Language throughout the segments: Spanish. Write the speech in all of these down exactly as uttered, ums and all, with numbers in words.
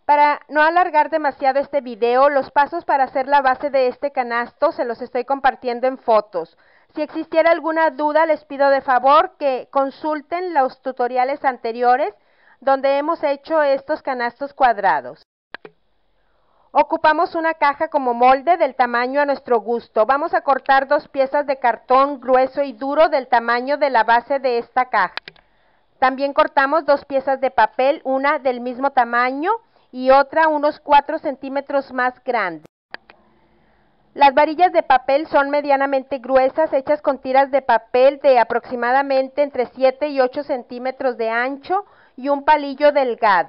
Para no alargar demasiado este video, los pasos para hacer la base de este canasto se los estoy compartiendo en fotos. Si existiera alguna duda, les pido de favor que consulten los tutoriales anteriores donde hemos hecho estos canastos cuadrados. Ocupamos una caja como molde del tamaño a nuestro gusto. Vamos a cortar dos piezas de cartón grueso y duro del tamaño de la base de esta caja. También cortamos dos piezas de papel, una del mismo tamaño y otra unos cuatro centímetros más grande. Las varillas de papel son medianamente gruesas, hechas con tiras de papel de aproximadamente entre siete y ocho centímetros de ancho y un palillo delgado.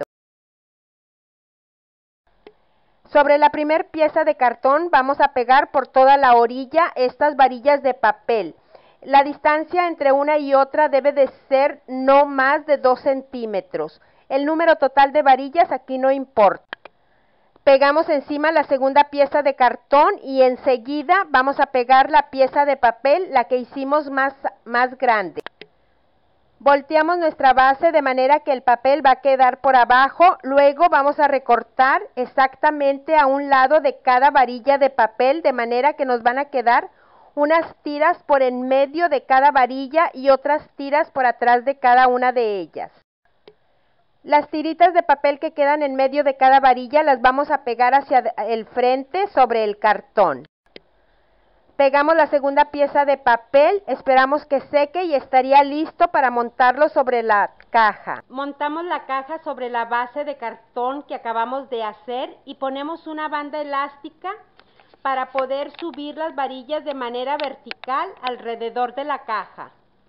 Sobre la primera pieza de cartón vamos a pegar por toda la orilla estas varillas de papel. La distancia entre una y otra debe de ser no más de dos centímetros. El número total de varillas aquí no importa. Pegamos encima la segunda pieza de cartón y enseguida vamos a pegar la pieza de papel, la que hicimos más, más grande. Volteamos nuestra base de manera que el papel va a quedar por abajo. Luego vamos a recortar exactamente a un lado de cada varilla de papel, de manera que nos van a quedar unas tiras por en medio de cada varilla y otras tiras por atrás de cada una de ellas. Las tiritas de papel que quedan en medio de cada varilla las vamos a pegar hacia el frente sobre el cartón. Pegamos la segunda pieza de papel, esperamos que seque y estaría listo para montarlo sobre la caja. Montamos la caja sobre la base de cartón que acabamos de hacer y ponemos una banda elástica para poder subir las varillas de manera vertical alrededor de la caja.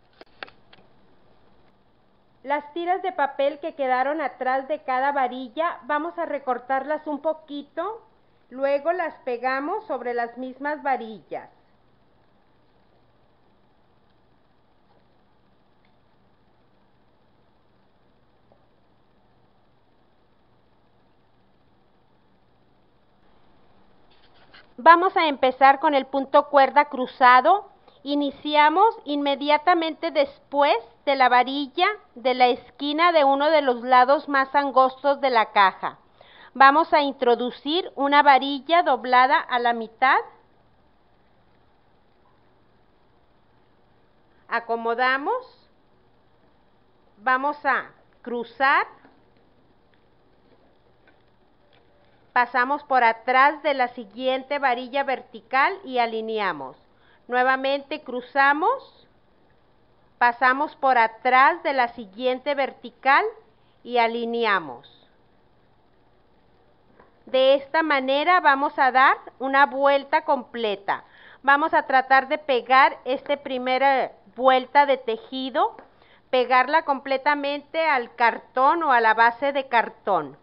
Las tiras de papel que quedaron atrás de cada varilla vamos a recortarlas un poquito, luego las pegamos sobre las mismas varillas. Vamos a empezar con el punto cuerda cruzado. Iniciamos inmediatamente después de la varilla de la esquina de uno de los lados más angostos de la caja. Vamos a introducir una varilla doblada a la mitad. Acomodamos. Vamos a cruzar. Pasamos por atrás de la siguiente varilla vertical y alineamos. Nuevamente cruzamos, pasamos por atrás de la siguiente vertical y alineamos. De esta manera vamos a dar una vuelta completa. Vamos a tratar de pegar esta primera vuelta de tejido, pegarla completamente al cartón o a la base de cartón.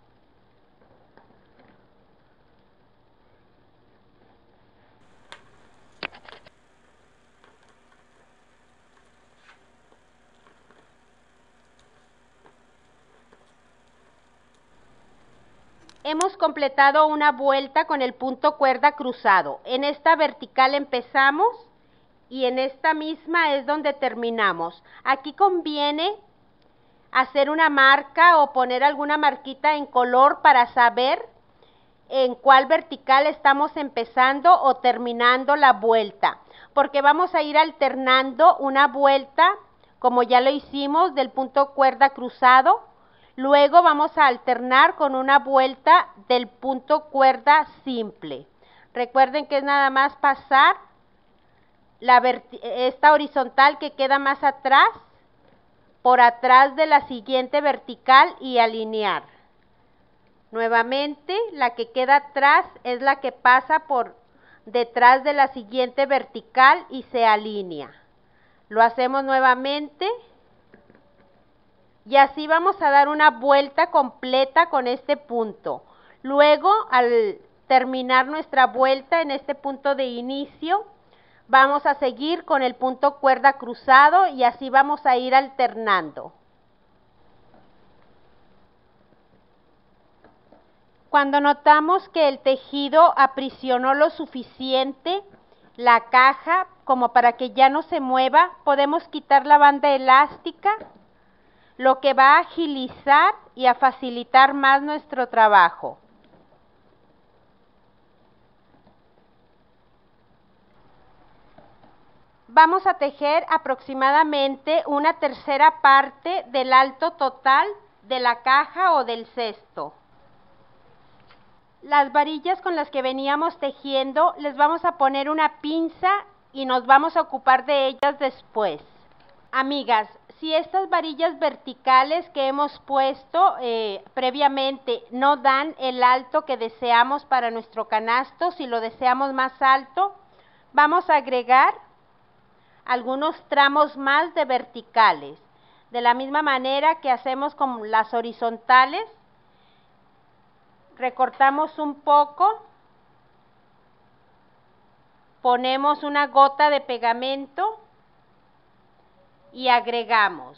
Hemos completado una vuelta con el punto cuerda cruzado. En esta vertical empezamos y en esta misma es donde terminamos. Aquí conviene hacer una marca o poner alguna marquita en color para saber en cuál vertical estamos empezando o terminando la vuelta, porque vamos a ir alternando una vuelta, como ya lo hicimos, del punto cuerda cruzado. Luego vamos a alternar con una vuelta del punto cuerda simple. Recuerden que es nada más pasar la esta horizontal que queda más atrás, por atrás de la siguiente vertical y alinear. Nuevamente, la que queda atrás es la que pasa por detrás de la siguiente vertical y se alinea. Lo hacemos nuevamente. Y así vamos a dar una vuelta completa con este punto. Luego, al terminar nuestra vuelta en este punto de inicio, vamos a seguir con el punto cuerda cruzado y así vamos a ir alternando. Cuando notamos que el tejido aprisionó lo suficiente la caja como para que ya no se mueva, podemos quitar la banda elástica, lo que va a agilizar y a facilitar más nuestro trabajo. Vamos a tejer aproximadamente una tercera parte del alto total de la caja o del cesto. Las varillas con las que veníamos tejiendo les vamos a poner una pinza y nos vamos a ocupar de ellas después. Amigas, si estas varillas verticales que hemos puesto eh, previamente no dan el alto que deseamos para nuestro canasto, si lo deseamos más alto, vamos a agregar algunos tramos más de verticales. De la misma manera que hacemos con las horizontales, recortamos un poco, ponemos una gota de pegamento y agregamos.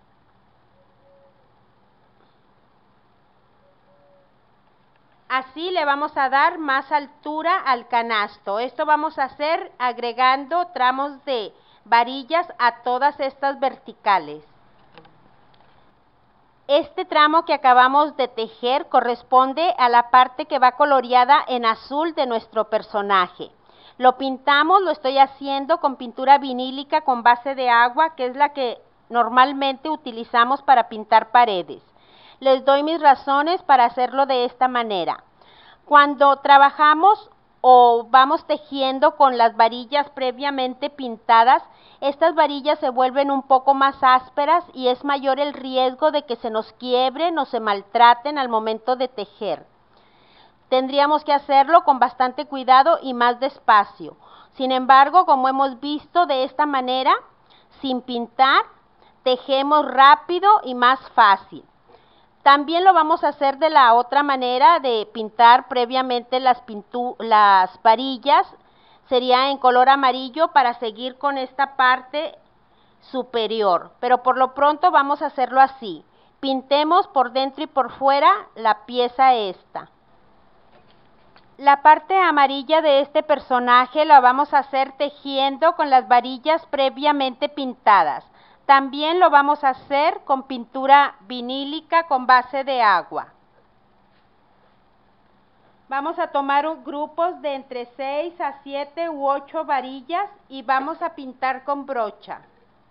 Así le vamos a dar más altura al canasto. Esto vamos a hacer agregando tramos de varillas a todas estas verticales. Este tramo que acabamos de tejer corresponde a la parte que va coloreada en azul de nuestro personaje. Lo pintamos, lo estoy haciendo con pintura vinílica con base de agua, que es la que normalmente utilizamos para pintar paredes. Les doy mis razones para hacerlo de esta manera. Cuando trabajamos o vamos tejiendo con las varillas previamente pintadas, estas varillas se vuelven un poco más ásperas y es mayor el riesgo de que se nos quiebren o se maltraten al momento de tejer. Tendríamos que hacerlo con bastante cuidado y más despacio. Sin embargo, como hemos visto, de esta manera, sin pintar, tejemos rápido y más fácil. También lo vamos a hacer de la otra manera de pintar previamente las, pintu las varillas. Sería en color amarillo para seguir con esta parte superior. Pero por lo pronto vamos a hacerlo así. Pintemos por dentro y por fuera la pieza esta. La parte amarilla de este personaje la vamos a hacer tejiendo con las varillas previamente pintadas. También lo vamos a hacer con pintura vinílica con base de agua. Vamos a tomar un, grupos de entre seis a siete u ocho varillas y vamos a pintar con brocha.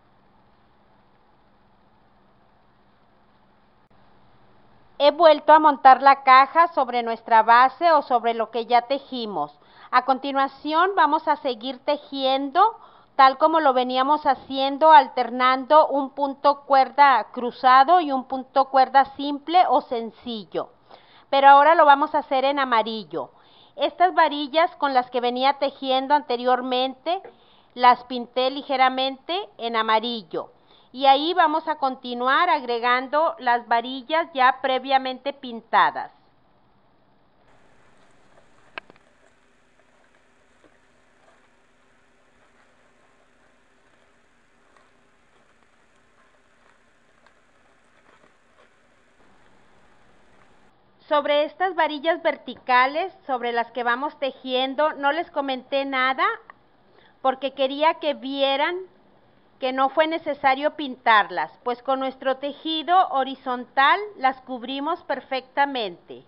He vuelto a montar la caja sobre nuestra base o sobre lo que ya tejimos. A continuación vamos a seguir tejiendo tal como lo veníamos haciendo, alternando un punto cuerda cruzado y un punto cuerda simple o sencillo. Pero ahora lo vamos a hacer en amarillo. Estas varillas con las que venía tejiendo anteriormente, las pinté ligeramente en amarillo. Y ahí vamos a continuar agregando las varillas ya previamente pintadas. Sobre estas varillas verticales, sobre las que vamos tejiendo, no les comenté nada porque quería que vieran que no fue necesario pintarlas, pues con nuestro tejido horizontal las cubrimos perfectamente.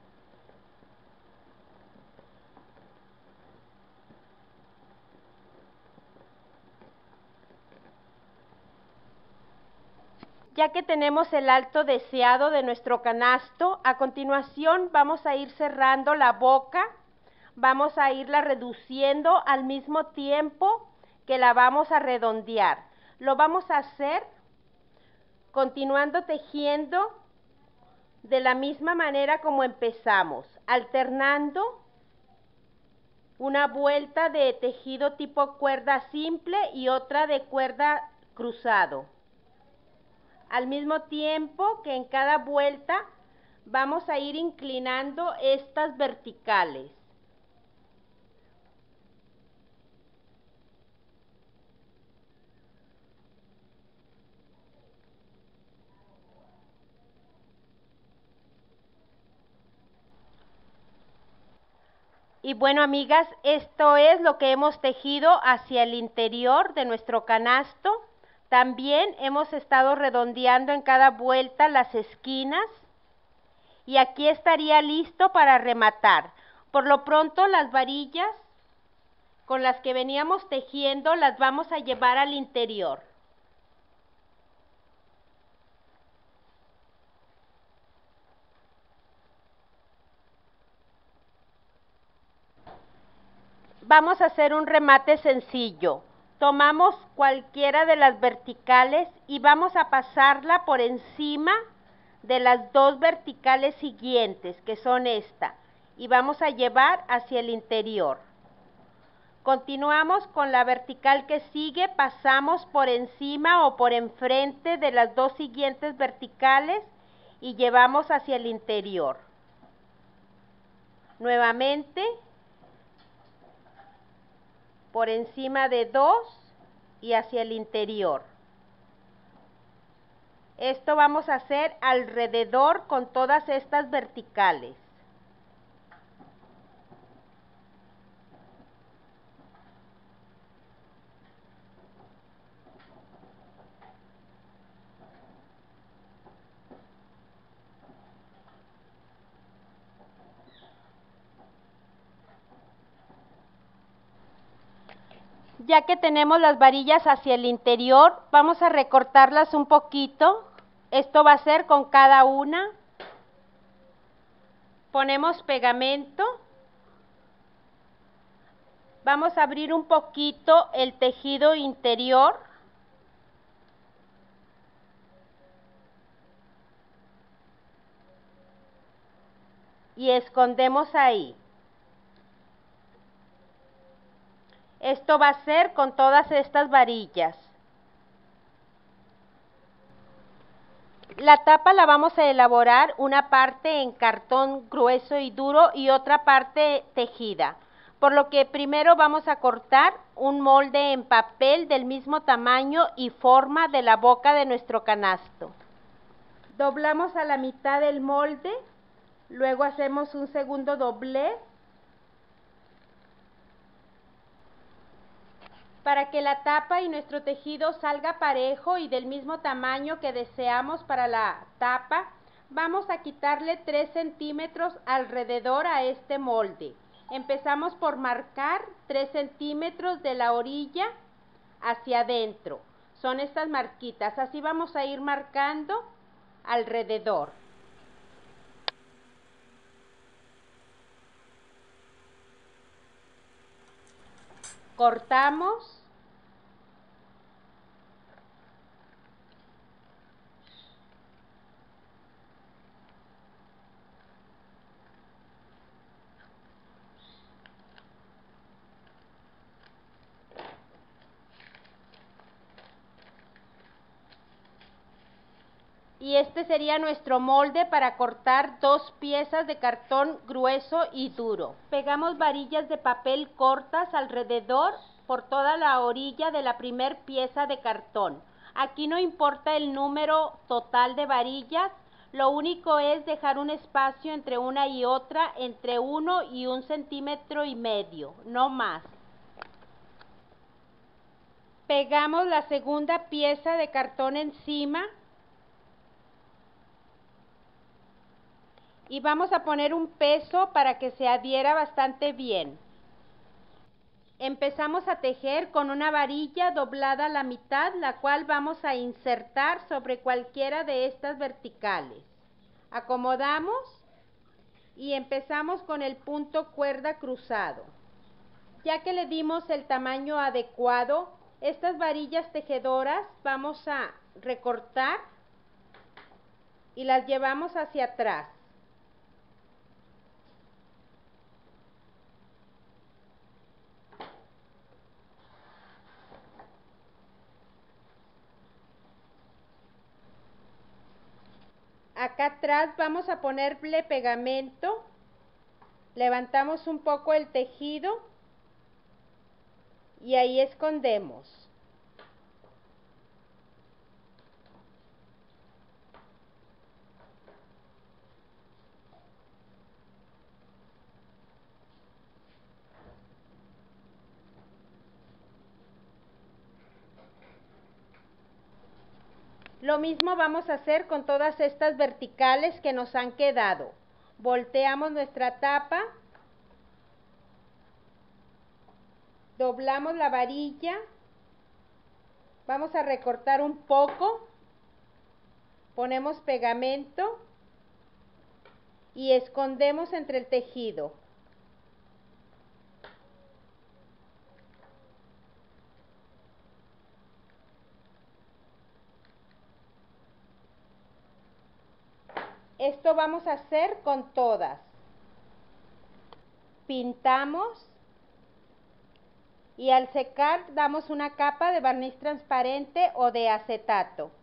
Ya que tenemos el alto deseado de nuestro canasto, a continuación vamos a ir cerrando la boca, vamos a irla reduciendo al mismo tiempo que la vamos a redondear. Lo vamos a hacer continuando tejiendo de la misma manera como empezamos, alternando una vuelta de tejido tipo cuerda simple y otra de cuerda cruzado. Al mismo tiempo que en cada vuelta vamos a ir inclinando estas verticales. Y bueno, amigas, esto es lo que hemos tejido hacia el interior de nuestro canasto. También hemos estado redondeando en cada vuelta las esquinas y aquí estaría listo para rematar. Por lo pronto las varillas con las que veníamos tejiendo las vamos a llevar al interior. Vamos a hacer un remate sencillo. Tomamos cualquiera de las verticales y vamos a pasarla por encima de las dos verticales siguientes, que son esta, y vamos a llevar hacia el interior. Continuamos con la vertical que sigue, pasamos por encima o por enfrente de las dos siguientes verticales y llevamos hacia el interior. Nuevamente, por encima de dos y hacia el interior. Esto vamos a hacer alrededor con todas estas verticales. Ya que tenemos las varillas hacia el interior, vamos a recortarlas un poquito. Esto va a ser con cada una. Ponemos pegamento. Vamos a abrir un poquito el tejido interior. Y escondemos ahí. Esto va a ser con todas estas varillas. La tapa la vamos a elaborar una parte en cartón grueso y duro y otra parte tejida. Por lo que primero vamos a cortar un molde en papel del mismo tamaño y forma de la boca de nuestro canasto. Doblamos a la mitad del molde, luego hacemos un segundo doblez. Para que la tapa y nuestro tejido salga parejo y del mismo tamaño que deseamos para la tapa, vamos a quitarle tres centímetros alrededor a este molde. Empezamos por marcar tres centímetros de la orilla hacia adentro. Son estas marquitas, así vamos a ir marcando alrededor. Cortamos. Y este sería nuestro molde para cortar dos piezas de cartón grueso y duro. Pegamos varillas de papel cortas alrededor por toda la orilla de la primer pieza de cartón. Aquí no importa el número total de varillas, lo único es dejar un espacio entre una y otra entre uno y un centímetro y medio, no más. Pegamos la segunda pieza de cartón encima. Y vamos a poner un peso para que se adhiera bastante bien. Empezamos a tejer con una varilla doblada a la mitad, la cual vamos a insertar sobre cualquiera de estas verticales. Acomodamos y empezamos con el punto cuerda cruzado. Ya que le dimos el tamaño adecuado, estas varillas tejedoras vamos a recortar y las llevamos hacia atrás. Acá atrás vamos a ponerle pegamento, levantamos un poco el tejido y ahí escondemos. Lo mismo vamos a hacer con todas estas verticales que nos han quedado. Volteamos nuestra tapa, doblamos la varilla, vamos a recortar un poco, ponemos pegamento y escondemos entre el tejido. Esto vamos a hacer con todas. Pintamos y al secar damos una capa de barniz transparente o de acetato.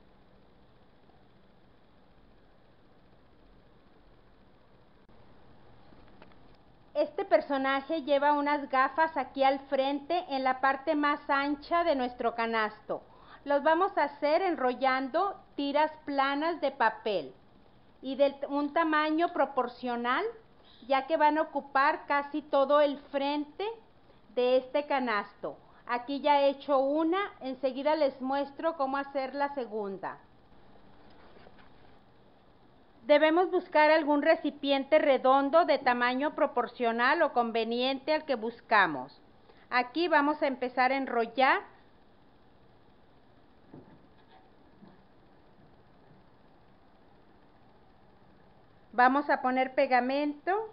Este personaje lleva unas gafas aquí al frente en la parte más ancha de nuestro canasto. Los vamos a hacer enrollando tiras planas de papel y de un tamaño proporcional, ya que van a ocupar casi todo el frente de este canasto. Aquí ya he hecho una, enseguida les muestro cómo hacer la segunda. Debemos buscar algún recipiente redondo de tamaño proporcional o conveniente al que buscamos. Aquí vamos a empezar a enrollar. Vamos a poner pegamento.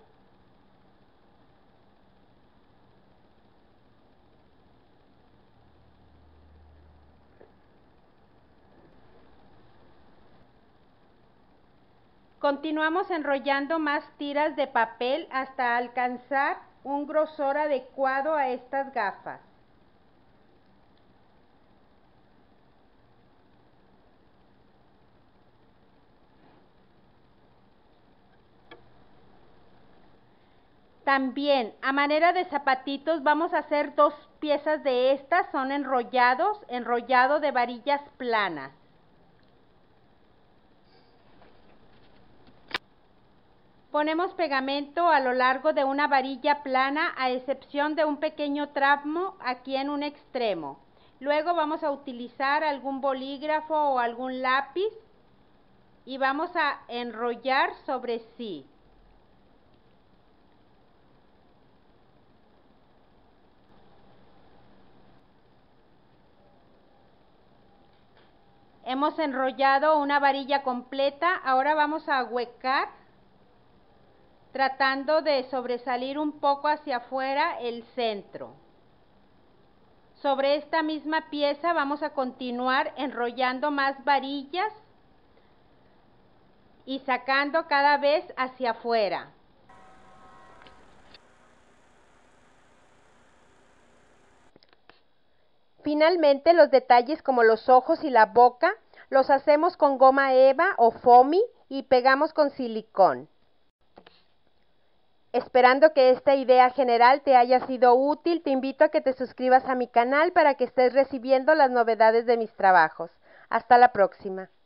Continuamos enrollando más tiras de papel hasta alcanzar un grosor adecuado a estas gafas. También, a manera de zapatitos, vamos a hacer dos piezas de estas, son enrollados, enrollado de varillas planas. Ponemos pegamento a lo largo de una varilla plana, a excepción de un pequeño tramo aquí en un extremo. Luego vamos a utilizar algún bolígrafo o algún lápiz y vamos a enrollar sobre sí. Hemos enrollado una varilla completa, ahora vamos a ahuecar, tratando de sobresalir un poco hacia afuera el centro. Sobre esta misma pieza vamos a continuar enrollando más varillas y sacando cada vez hacia afuera. Finalmente, los detalles como los ojos y la boca los hacemos con goma eva o foamy y pegamos con silicón. Esperando que esta idea general te haya sido útil, te invito a que te suscribas a mi canal para que estés recibiendo las novedades de mis trabajos. Hasta la próxima.